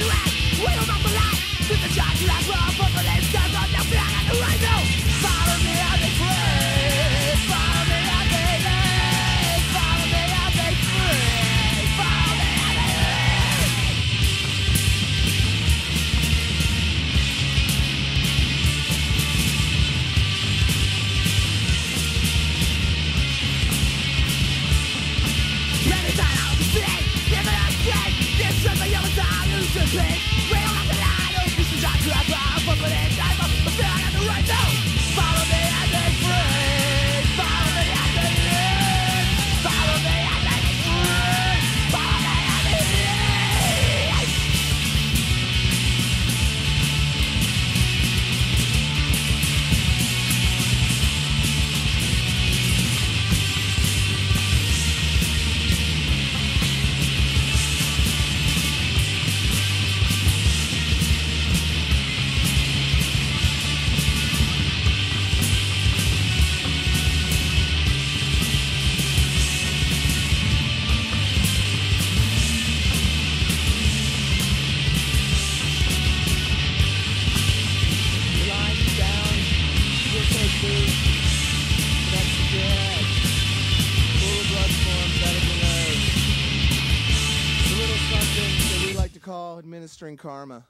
Administering karma.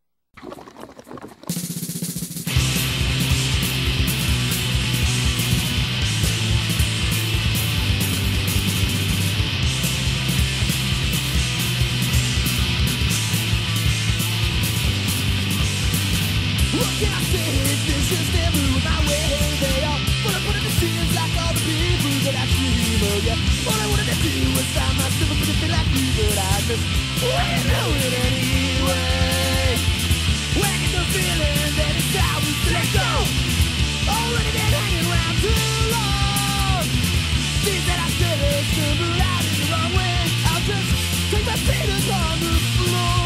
What can I say? This is never my way. They all wanna put in the scenes like all the people that I dream of. Yeah, all I wanted to do was find myself a pretty like you, but I just wouldn't do it anyway. When I get the feeling that it's time to let go, already been hanging around too long. Things that I said are stumbled out in the wrong way. I'll just take my feet upon the floor.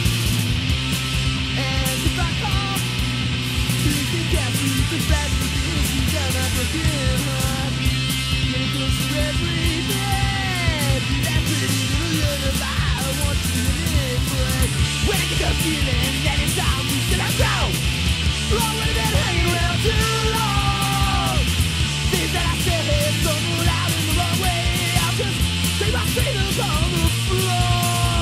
And if I call, you can catch me the best of this. You got my broken heart. Get it close to every day. That pretty little lullaby I want you to embrace. When I get the feeling that it's time to let go, already been hanging around too long. Things that I said have stumbled out in the wrong way. I'll just take my feet upon the floor.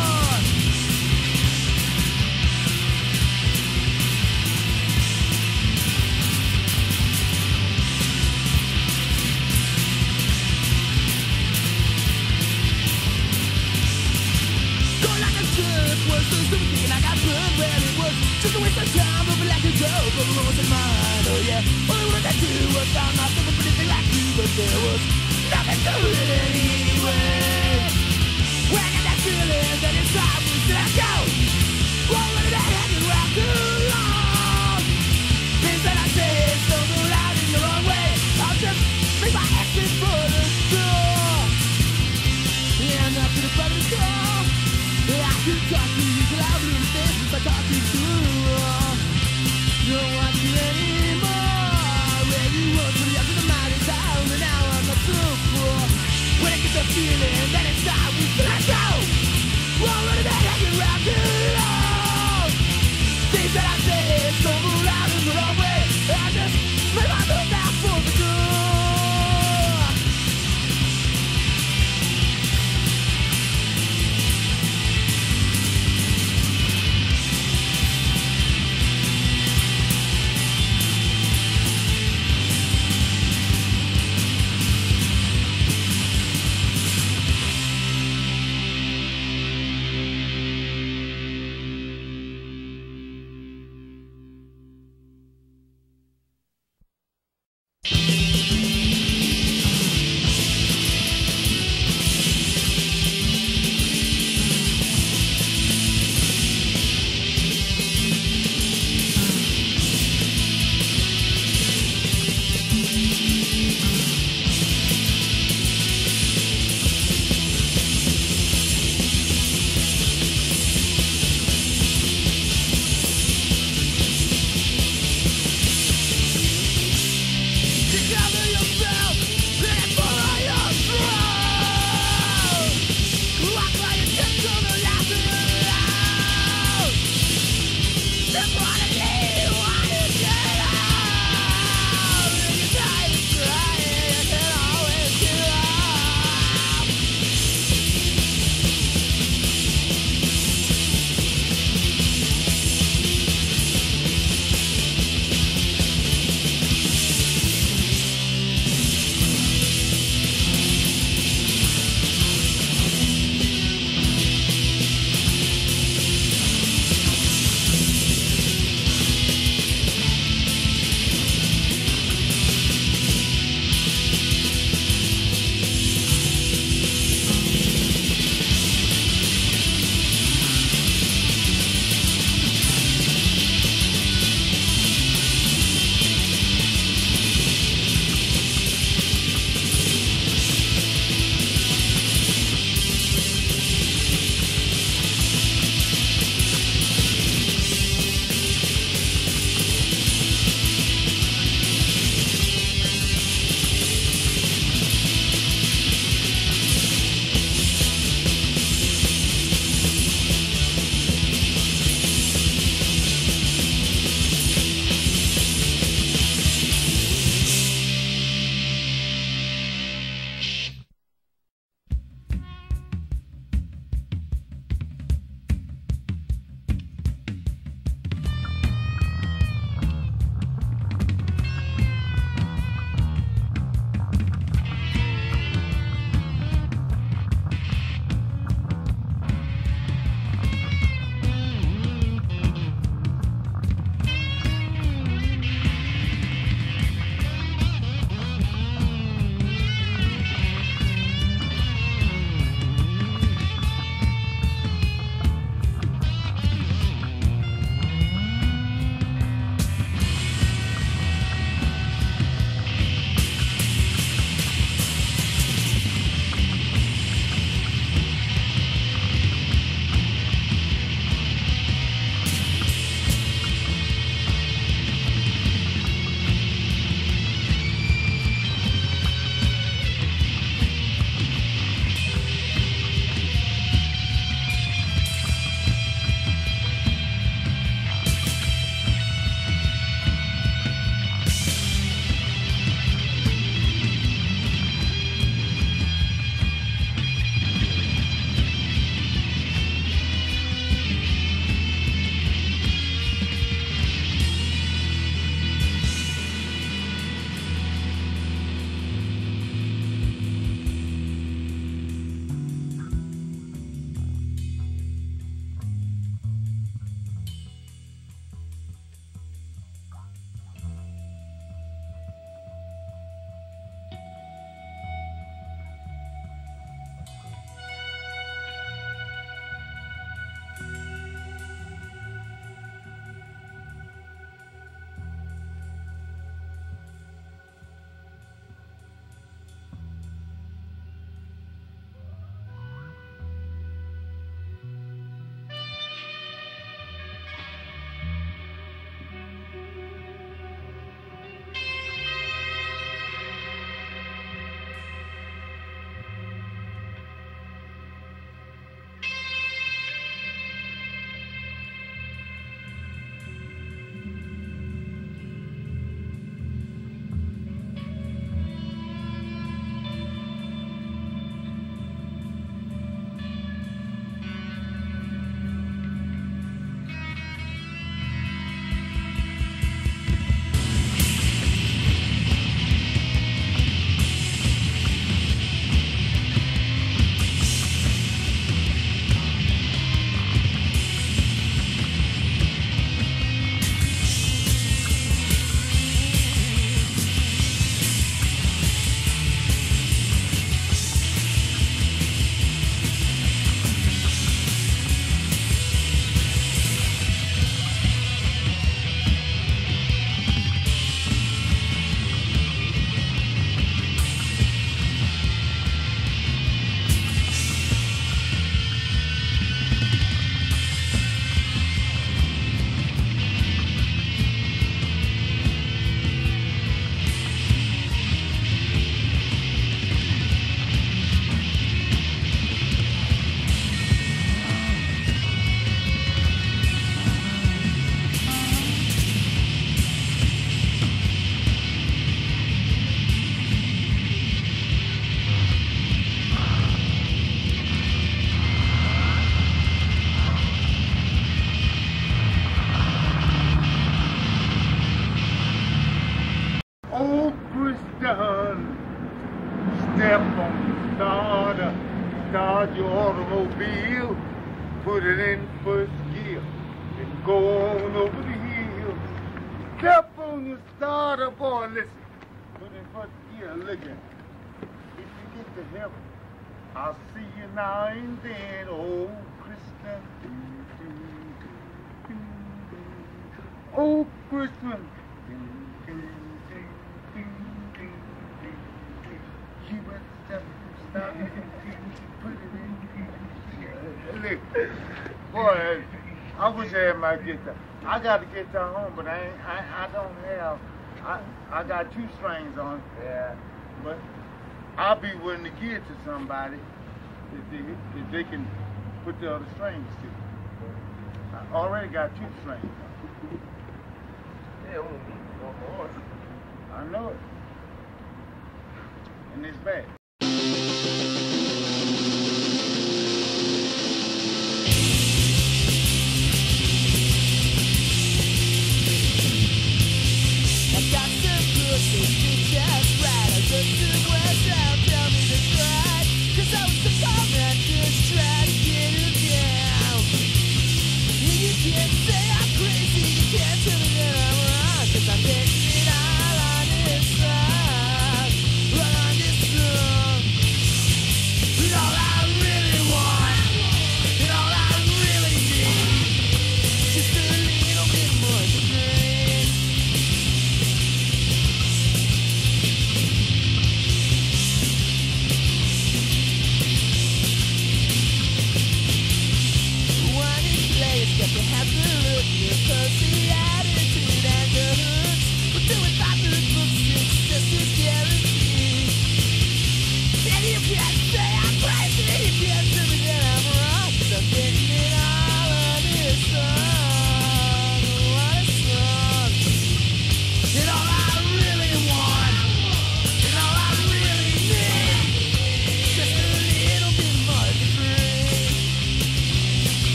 Was the stupid thing I got burned. Well, it was just a waste of time, but like a joke, but it wasn't mine. Oh yeah, all I wanted to do was find myself a pretty thing like you, but there was nothing to it anyway. When I got that feeling that it's time to let go, already been hanging around too long. Things that I said stumbled out in the wrong way. I'll just make my exit for the door. Yeah, I'm not to the bottom of the door. I can talk to you till I lose this if I talk you through. Don't want you anymore. Where you were to the other mighty town, and now I'm not so poor. When I son, step on the starter, start your automobile, put it in first gear, and go on over the hill. Step on the starter, boy, listen, put it in first gear, looking. If you get to heaven, I'll see you now and then, oh, Christmas. Oh, Christmas. You went step, stop, put it in. Look, boy, I wish I had my guitar. I got a guitar home, but I don't have. I got 2 strings on it. Yeah. But I'll be willing to give it to somebody if they can put the other strings to. I already got 2 strings on it. Yeah, only one more. I know it. And it's bad. I got some pussy, just right. I took the west out, tell me to try. 'Cause I was the bomb and just try to get him down. You can't say I'm crazy, you can't tell me that I'm wrong. 'Cause I'm taking it all on this song, right on this song. And all I really want, and all I really need, just a little bit more strength. One in place, got to have to look your person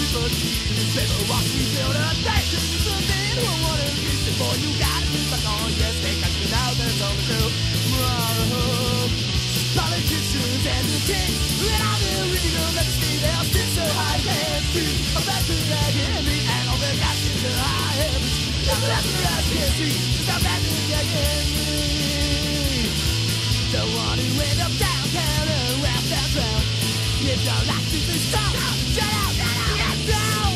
for Jesus. Paper walk, we build a nation. Something who wanna reach before you gotta be back on. Yes, they got you now, there's only tomorrow. Politicians and the king, with all their illegal legacy, they'll sit so high and free. I'm back to that enemy, and all they got is the high heavens. That's what I can't see, just I'm back to that enemy. Don't want to end up downtown and wrap that round. You don't like to be strong, shut up, get down.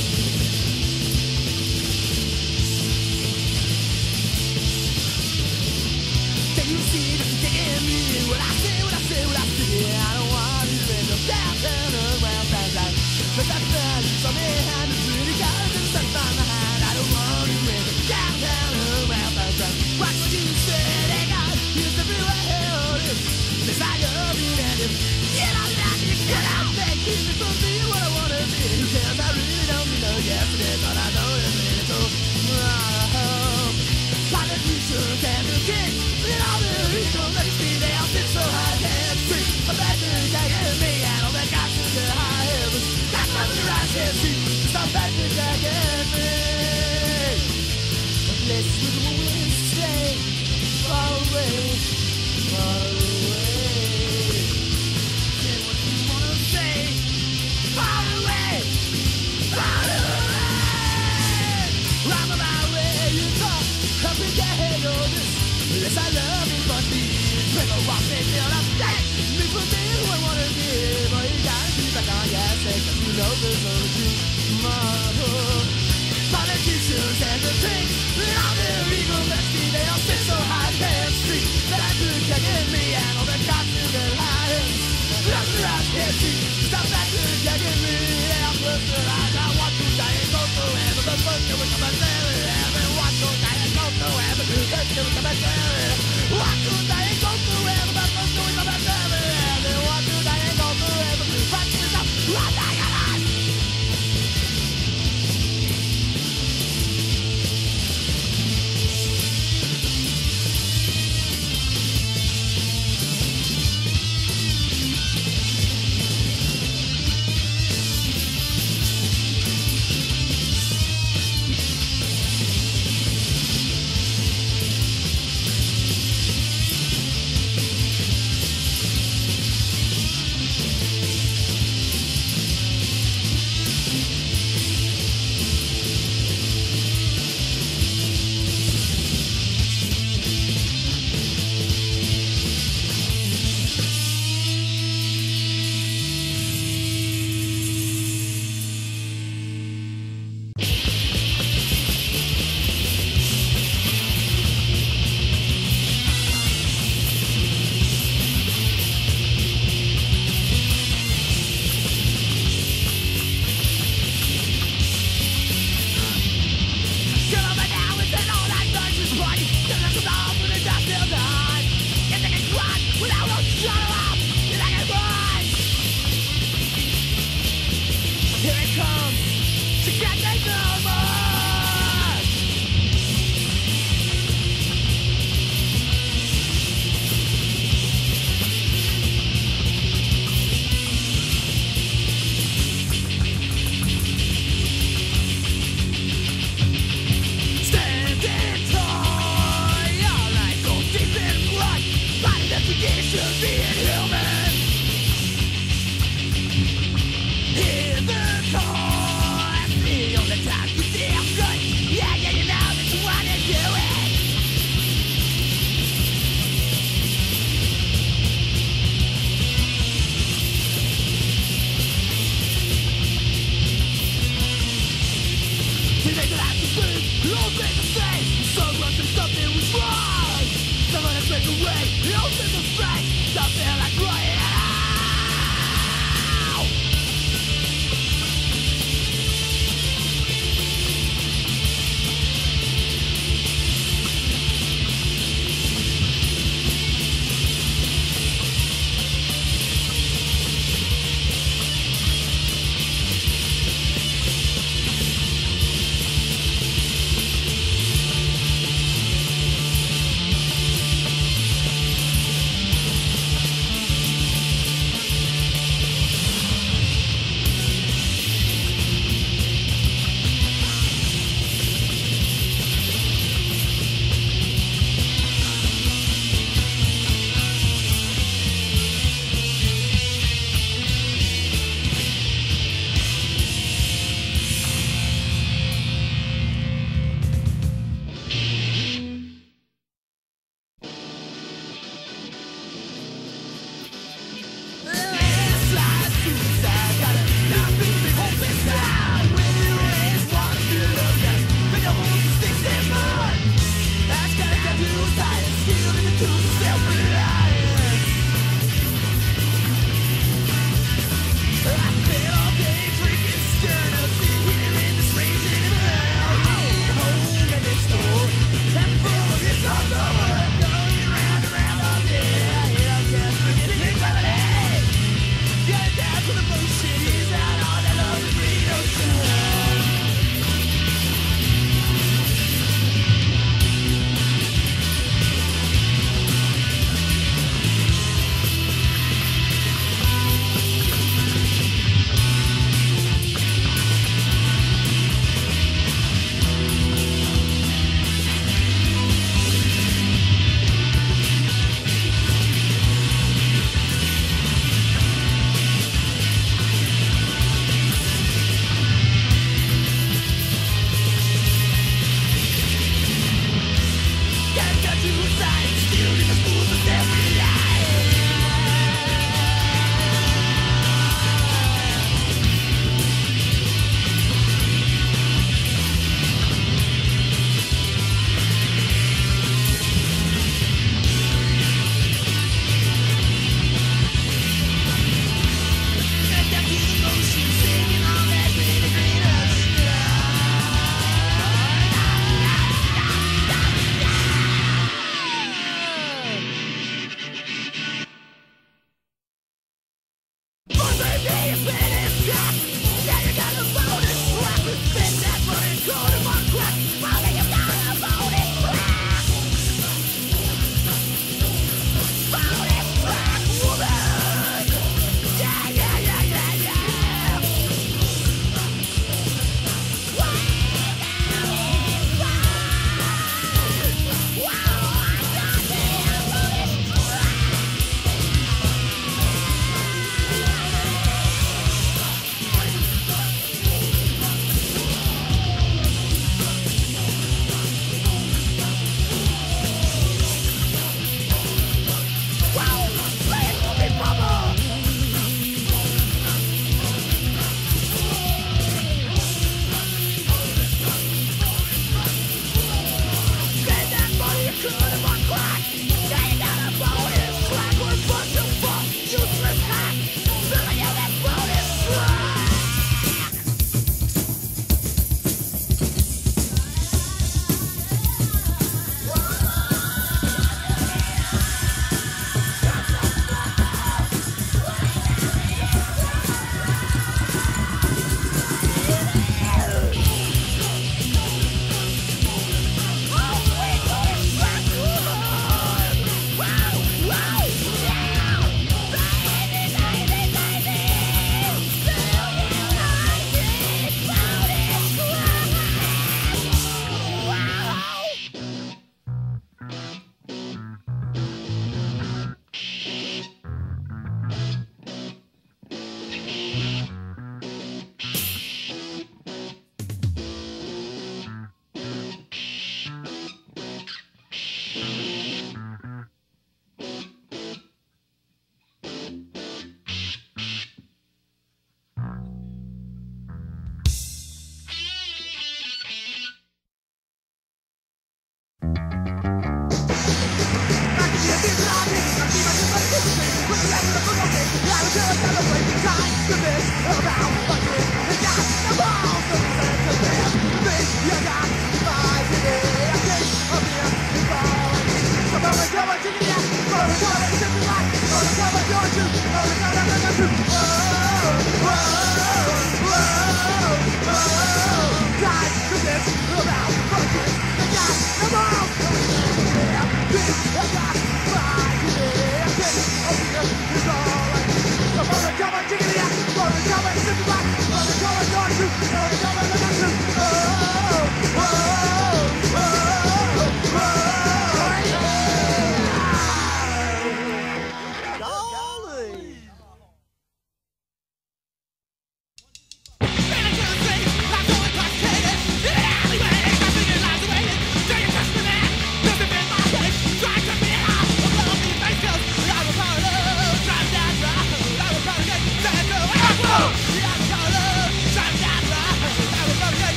Can you see that you're taking me? What I say, what I say, what I say. I don't want to end up downtown around downtown. But that's fun, so behind the pretty guys and the sun on my hand. I don't want to end up downtown around downtown. What would you say, they got used to be what hell is. This I love you and if you don't like it, get out there. Keep me from being what I wanna be. Because I really don't need no yesterday, but I know it's really true. Politicians and the king, with all their evil legacy, they all sit so high and free. I'm back to attacking me, and all they got to the high heavens. That's what the right can't see, just I'm back to attacking me. A place where the wind stay far away, far away. Say what you wanna say, far away, far away. I'm about where you talk. I think I hate all this. Unless I love it, but these people walk me till I'm dead. Me for me who I wanna be, but you gotta be back on your ass, cause you know there's only tomorrow. Politicians and the things, with all their ego messy, they all sit so high and street that I could get in me and all the cops in their lives. That's what I can't see. Stop that to get in me. I'm close to life. I want to die and go to heaven, but first you will come and tell me. Watch to die and go to heaven, first you will come and tell me. Watch to die and go to heaven, but first you will come and tell me. Watch to die and go to heaven, watch to stop, watch to die alive.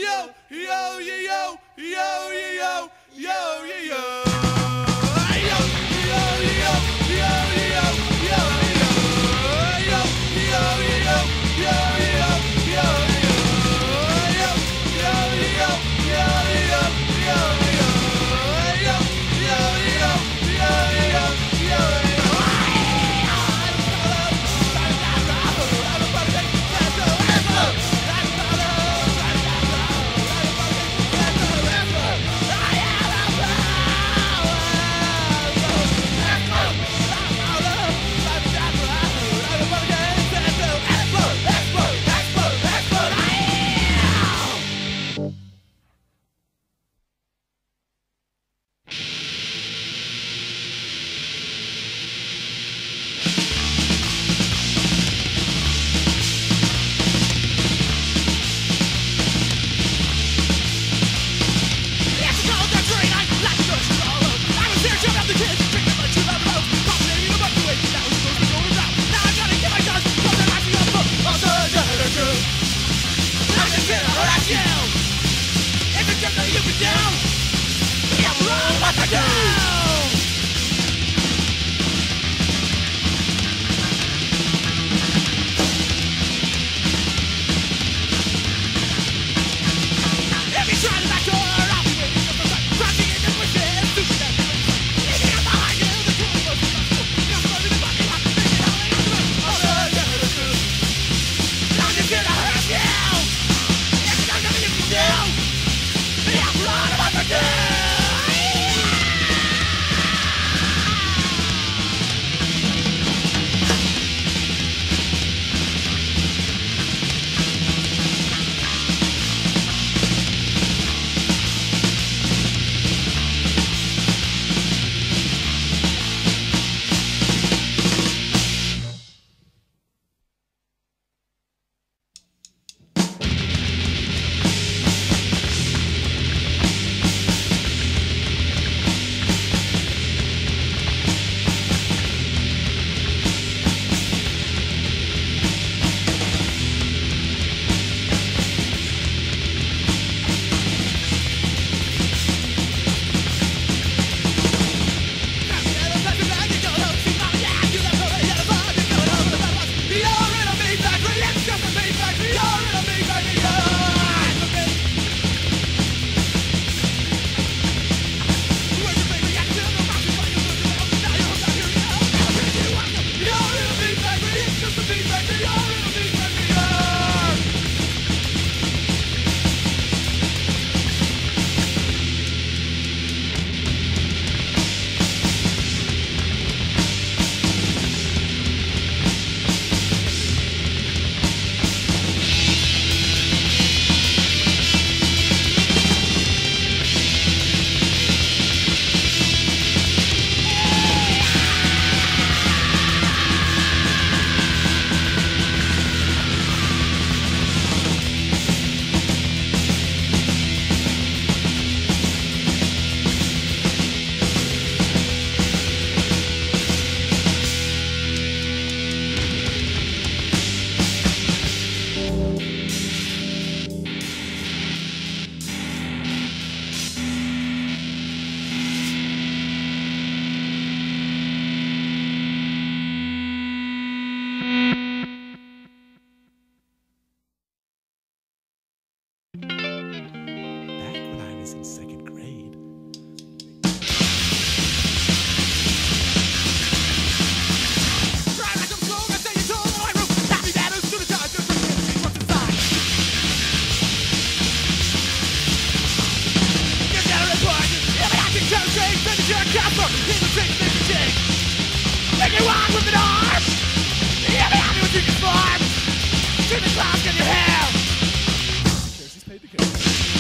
He's paid the cash.